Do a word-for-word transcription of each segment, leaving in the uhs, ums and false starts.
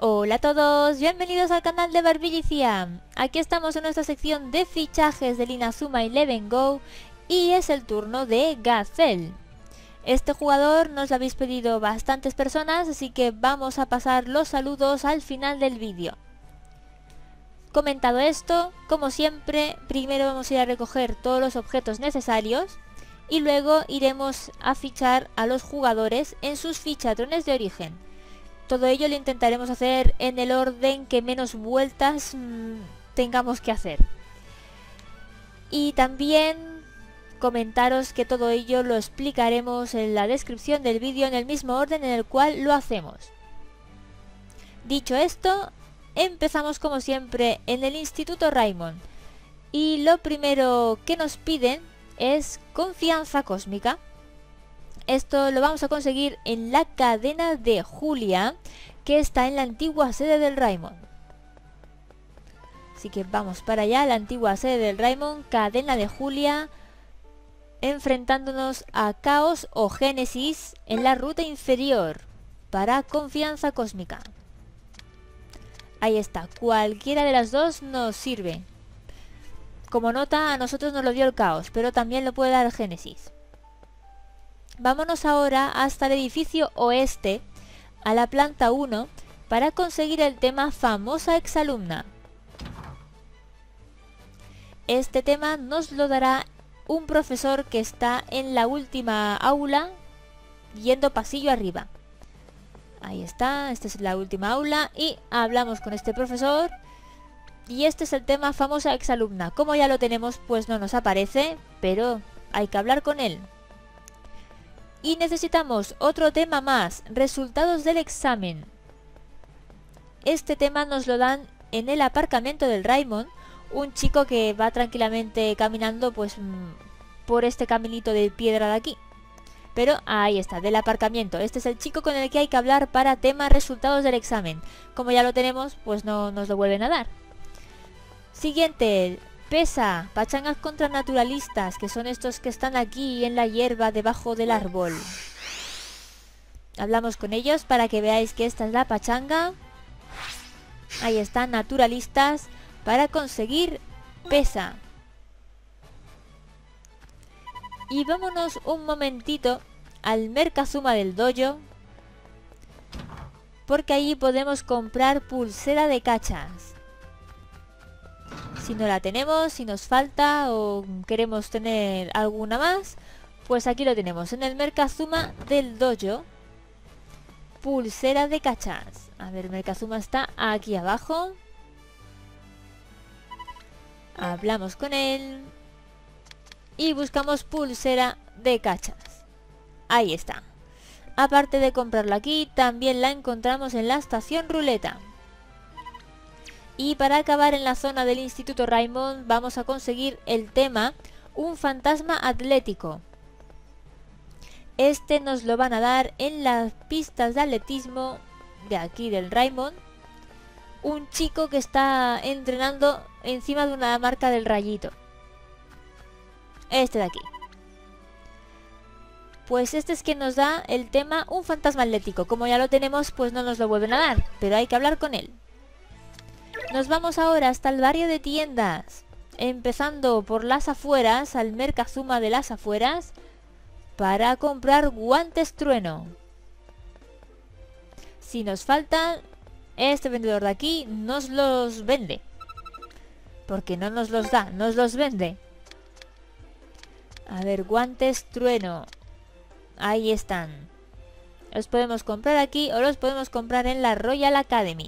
Hola a todos, bienvenidos al canal de Barbilicia. Aquí estamos en nuestra sección de fichajes del Inazuma Eleven Go y es el turno de Gazelle. Este jugador nos lo habéis pedido bastantes personas, así que vamos a pasar los saludos al final del vídeo. Comentado esto, como siempre, primero vamos a ir a recoger todos los objetos necesarios y luego iremos a fichar a los jugadores en sus fichatrones de origen. Todo ello lo intentaremos hacer en el orden que menos vueltas mmm, tengamos que hacer. Y también comentaros que todo ello lo explicaremos en la descripción del vídeo en el mismo orden en el cual lo hacemos. Dicho esto, empezamos como siempre en el Instituto Raimon. Y lo primero que nos piden es confianza cósmica. Esto lo vamos a conseguir en la cadena de Julia, que está en la antigua sede del Raimon. Así que vamos para allá, la antigua sede del Raimon, cadena de Julia, enfrentándonos a Caos o Génesis en la ruta inferior para confianza cósmica. Ahí está, cualquiera de las dos nos sirve. Como nota, a nosotros nos lo dio el Caos, pero también lo puede dar Génesis. Vámonos ahora hasta el edificio oeste, a la planta uno, para conseguir el tema Famosa Exalumna. Este tema nos lo dará un profesor que está en la última aula, yendo pasillo arriba. Ahí está, esta es la última aula y hablamos con este profesor. Y este es el tema Famosa Exalumna. Como ya lo tenemos, pues no nos aparece, pero hay que hablar con él. Y necesitamos otro tema más, resultados del examen. Este tema nos lo dan en el aparcamiento del Raimon, un chico que va tranquilamente caminando pues por este caminito de piedra de aquí. Pero ahí está, del aparcamiento. Este es el chico con el que hay que hablar para tema resultados del examen. Como ya lo tenemos, pues no nos lo vuelven a dar. Siguiente. Pesa, pachangas contra naturalistas, que son estos que están aquí en la hierba debajo del árbol. Hablamos con ellos para que veáis que esta es la pachanga. Ahí están, naturalistas, para conseguir pesa. Y vámonos un momentito al Merkazuma del dojo, porque allí podemos comprar pulsera de cachas. Si no la tenemos, si nos falta o queremos tener alguna más, pues aquí lo tenemos en el Merkazuma del dojo. Pulsera de cachas. A ver, Merkazuma está aquí abajo. Hablamos con él y buscamos pulsera de cachas. Ahí está. Aparte de comprarla aquí, también la encontramos en la estación ruleta. Y para acabar en la zona del Instituto Raimon vamos a conseguir el tema Un fantasma atlético. Este nos lo van a dar en las pistas de atletismo de aquí del Raimon. Un chico que está entrenando encima de una marca del rayito. Este de aquí. Pues este es quien nos da el tema Un fantasma atlético. Como ya lo tenemos, pues no nos lo vuelven a dar, pero hay que hablar con él. Nos vamos ahora hasta el barrio de tiendas, empezando por las afueras, al Merkazuma de las afueras, para comprar guantes trueno. Si nos faltan, este vendedor de aquí nos los vende. Porque no nos los da, nos los vende. A ver, guantes trueno. Ahí están. Los podemos comprar aquí o los podemos comprar en la Royal Academy.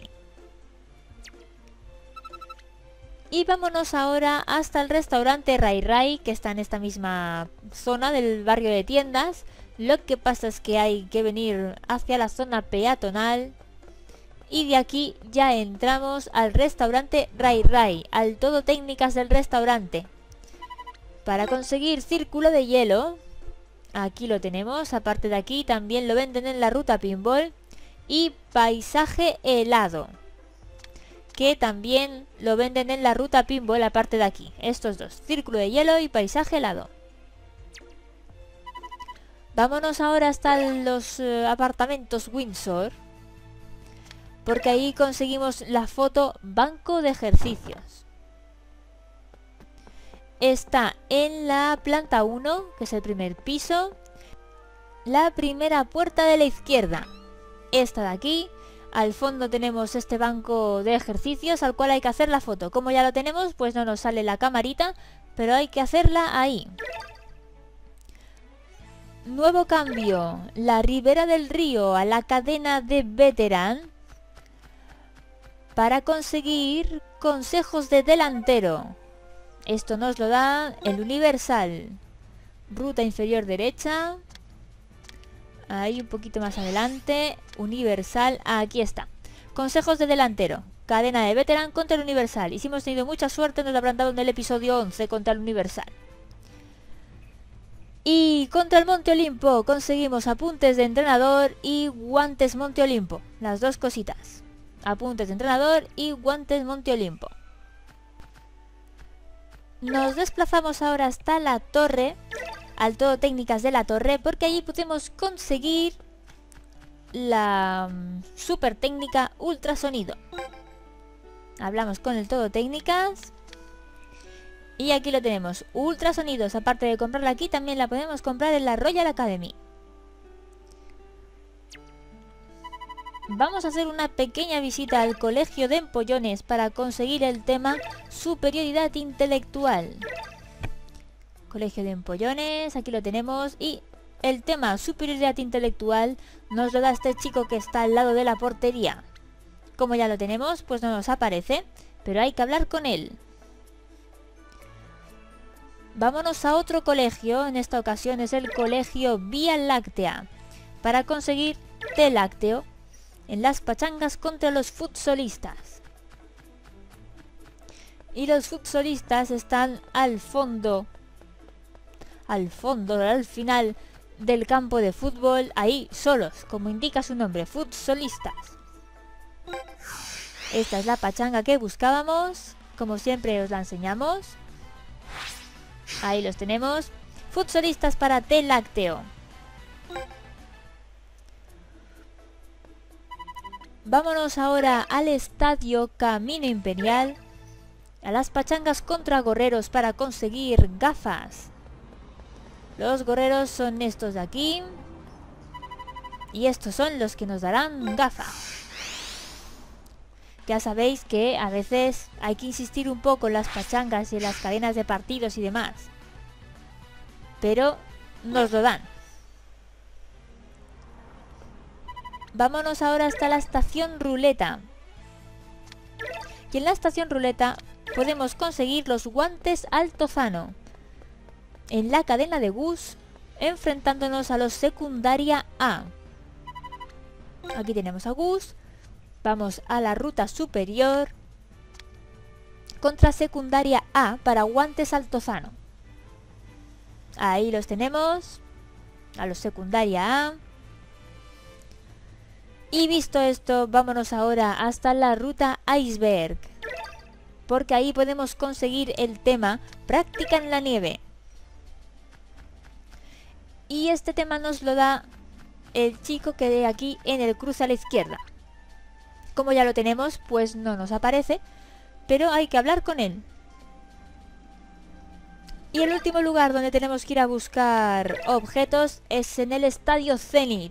Y vámonos ahora hasta el restaurante Rai Rai, que está en esta misma zona del barrio de tiendas. Lo que pasa es que hay que venir hacia la zona peatonal. Y de aquí ya entramos al restaurante Rai Rai, al todo técnicas del restaurante. Para conseguir círculo de hielo, aquí lo tenemos. Aparte de aquí también lo venden en la ruta Pinball. Y paisaje helado, que también lo venden en la ruta Pinball, aparte de aquí. Estos dos, círculo de hielo y paisaje helado. Vámonos ahora hasta los uh, apartamentos Windsor, porque ahí conseguimos la foto banco de ejercicios. Está en la planta uno, que es el primer piso, la primera puerta de la izquierda. Esta de aquí, al fondo tenemos este banco de ejercicios al cual hay que hacer la foto. Como ya lo tenemos, pues no nos sale la camarita, pero hay que hacerla ahí. Nuevo cambio, la ribera del río a la cadena de veterán para conseguir consejos de delantero. Esto nos lo da el universal. Ruta inferior derecha. Ahí un poquito más adelante. Universal, aquí está. Consejos de delantero. Cadena de veterán contra el universal. Y si hemos tenido mucha suerte, nos lo habrán dado en el episodio once contra el universal. Y contra el Monte Olimpo conseguimos apuntes de entrenador y guantes Monte Olimpo. Las dos cositas. Apuntes de entrenador y guantes Monte Olimpo. Nos desplazamos ahora hasta la torre, al todo técnicas de la torre, porque allí podemos conseguir la um, super técnica ultrasonido. Hablamos con el todo técnicas y aquí lo tenemos, ultrasonidos. Aparte de comprarla aquí, también la podemos comprar en la Royal Academy. Vamos a hacer una pequeña visita al colegio de empollones para conseguir el tema superioridad intelectual. Colegio de empollones, aquí lo tenemos. Y el tema superioridad intelectual nos lo da este chico que está al lado de la portería. Como ya lo tenemos, pues no nos aparece, pero hay que hablar con él. Vámonos a otro colegio, en esta ocasión es el colegio Vía Láctea, para conseguir té lácteo en las pachangas contra los futsolistas. Y los futsolistas están al fondo, al fondo, al final del campo de fútbol, ahí solos, como indica su nombre, futsolistas. Esta es la pachanga que buscábamos, como siempre os la enseñamos. Ahí los tenemos, futsolistas para té lácteo. Vámonos ahora al estadio Camino Imperial, a las pachangas contra gorreros para conseguir gafas. Los gorreros son estos de aquí, y estos son los que nos darán gafas. Ya sabéis que a veces hay que insistir un poco en las pachangas y en las cadenas de partidos y demás, pero nos lo dan. Vámonos ahora hasta la estación ruleta. Y en la estación ruleta podemos conseguir los guantes Altozano. En la cadena de Gus, enfrentándonos a los secundaria A. Aquí tenemos a Gus. Vamos a la ruta superior. Contra secundaria A para guantes Altozano. Ahí los tenemos. A los secundaria A. Y visto esto, vámonos ahora hasta la ruta Iceberg, porque ahí podemos conseguir el tema práctica en la nieve. Y este tema nos lo da el chico que de aquí en el cruce a la izquierda. Como ya lo tenemos, pues no nos aparece, pero hay que hablar con él. Y el último lugar donde tenemos que ir a buscar objetos es en el Estadio Zenit.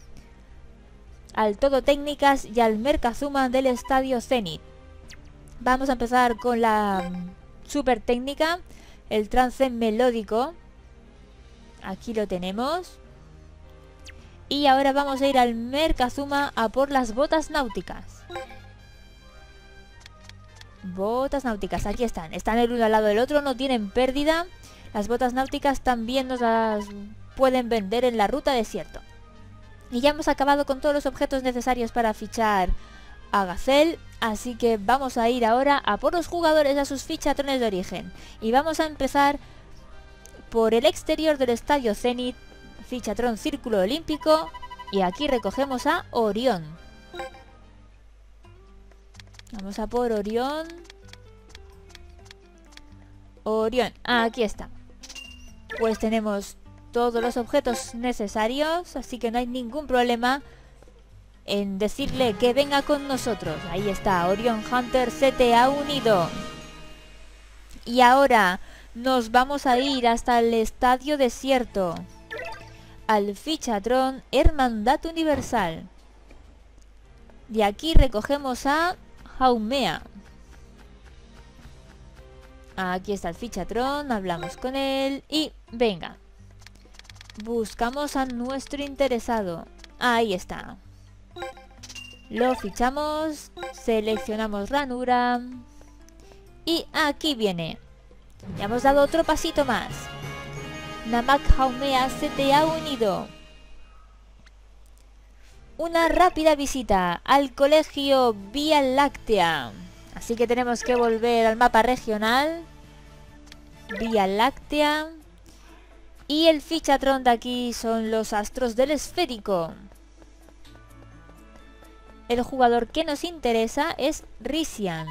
Al todo técnicas y al Merkazuma del Estadio Zenit. Vamos a empezar con la super técnica, el trance melódico. Aquí lo tenemos. Y ahora vamos a ir al Merkazuma a por las botas náuticas. Botas náuticas, aquí están. Están el uno al lado del otro, no tienen pérdida. Las botas náuticas también nos las pueden vender en la ruta desierto. Y ya hemos acabado con todos los objetos necesarios para fichar a Gazelle, así que vamos a ir ahora a por los jugadores, a sus fichatrones de origen. Y vamos a empezar por el exterior del Estadio Zenit, fichatrón Círculo Olímpico, y aquí recogemos a Orión. Vamos a por Orión. Orión, aquí está. Pues tenemos todos los objetos necesarios, así que no hay ningún problema en decirle que venga con nosotros. Ahí está, Orion Hunter se te ha unido. Y ahora nos vamos a ir hasta el estadio desierto, al Fichatron Hermandad Universal. De aquí recogemos a Haumea. Aquí está el Fichatron, hablamos con él y venga. Buscamos a nuestro interesado. Ahí está. Lo fichamos, seleccionamos ranura y aquí viene. Ya hemos dado otro pasito más. Namak Haumea se te ha unido. Una rápida visita al colegio Vía Láctea. Así que tenemos que volver al mapa regional. Vía Láctea. Y el Fichatron de aquí son los astros del esférico. El jugador que nos interesa es Risian.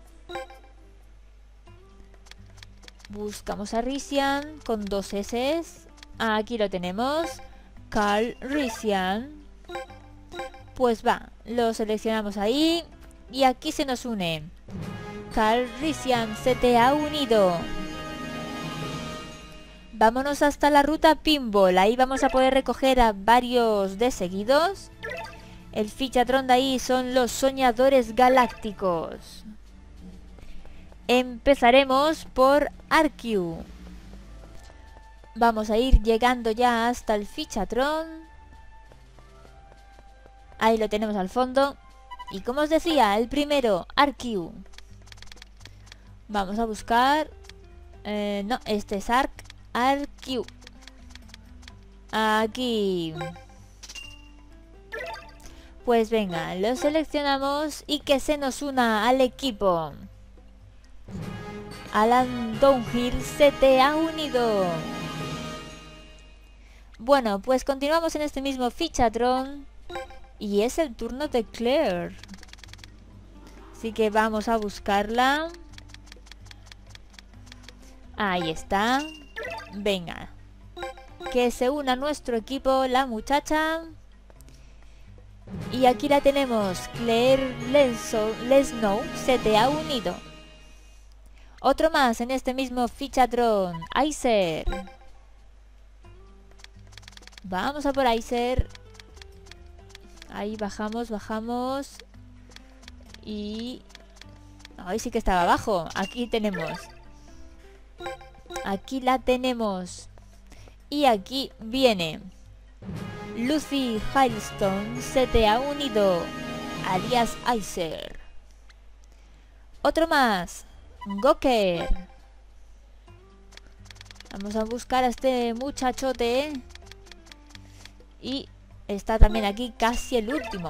Buscamos a Risian con dos S. Aquí lo tenemos. Carl Risian. Pues va, lo seleccionamos ahí. Y aquí se nos une. Carl Risian se te ha unido. Vámonos hasta la ruta Pinball. Ahí vamos a poder recoger a varios de seguidos. El Fichatron de ahí son los soñadores galácticos. Empezaremos por Arceus. Vamos a ir llegando ya hasta el Fichatron. Ahí lo tenemos al fondo. Y como os decía, el primero, Arceus. Vamos a buscar... Eh, no, este es Arc. Arceus. Aquí. Pues venga, lo seleccionamos y que se nos una al equipo. Alan Downhill se te ha unido. Bueno, pues continuamos en este mismo Fichatron. Y es el turno de Claire. Así que vamos a buscarla. Ahí está. Venga. Que se una a nuestro equipo la muchacha. Y aquí la tenemos. Claire Lesnow se te ha unido. Otro más en este mismo Fichatron. Aizer. Vamos a por Aizer. Ahí bajamos, bajamos. Y... ahí sí que estaba abajo. Aquí tenemos. Aquí la tenemos. Y aquí viene. Lucy Hailstone se te ha unido. Alias Aizer. Otro más. Goker. Vamos a buscar a este muchachote. Y está también aquí casi el último.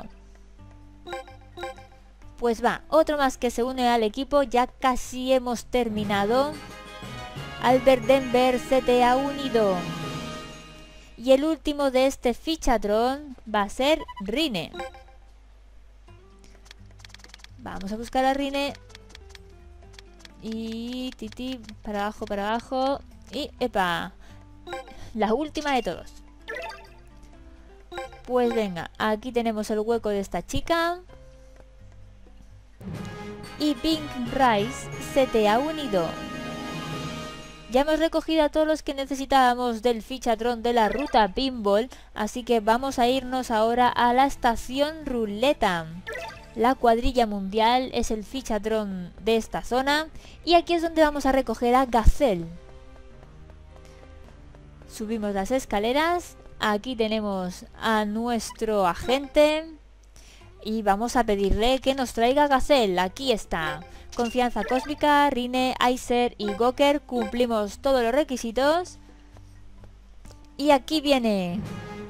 Pues va, otro más que se une al equipo. Ya casi hemos terminado. Albert Denver se te ha unido. Y el último de este Fichatron va a ser Rine. Vamos a buscar a Rine. Y titi, para abajo, para abajo. Y epa, la última de todos. Pues venga, aquí tenemos el hueco de esta chica. Y Pink Rice se te ha unido. Ya hemos recogido a todos los que necesitábamos del Fichatron de la ruta Pinball. Así que vamos a irnos ahora a la estación Ruleta. La cuadrilla mundial es el Fichatron de esta zona. Y aquí es donde vamos a recoger a Gazelle. Subimos las escaleras. Aquí tenemos a nuestro agente. Y vamos a pedirle que nos traiga Gazelle. Aquí está. Confianza cósmica, Rine, Aizer y Goker. Cumplimos todos los requisitos. Y aquí viene.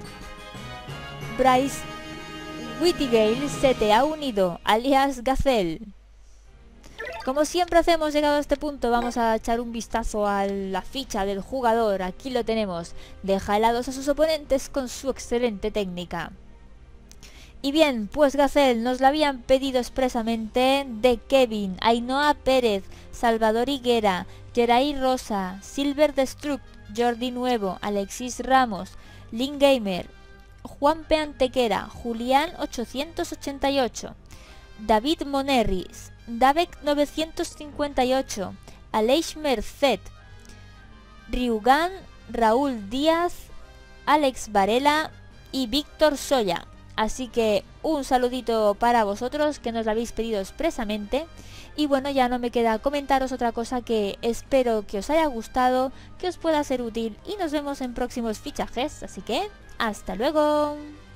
Bryce Whittigale se te ha unido, alias Gazelle. Como siempre hacemos, llegado a este punto, vamos a echar un vistazo a la ficha del jugador. Aquí lo tenemos. Deja helados a sus oponentes con su excelente técnica. Y bien, pues Gazelle nos la habían pedido expresamente de Kevin, Ainhoa Pérez, Salvador Higuera, Geray Rosa, Silver Destruct, Jordi Nuevo, Alexis Ramos, Lin Gamer, Juanpe Antequera, Julián ochocientos ochenta y ocho, David Monerris, Davek novecientos cincuenta y ocho, Aleix Merced, Ryugan, Raúl Díaz, Alex Varela y Víctor Soya. Así que un saludito para vosotros que nos lo habéis pedido expresamente. Y bueno, ya no me queda comentaros otra cosa, que espero que os haya gustado, que os pueda ser útil y nos vemos en próximos fichajes. Así que, ¡hasta luego!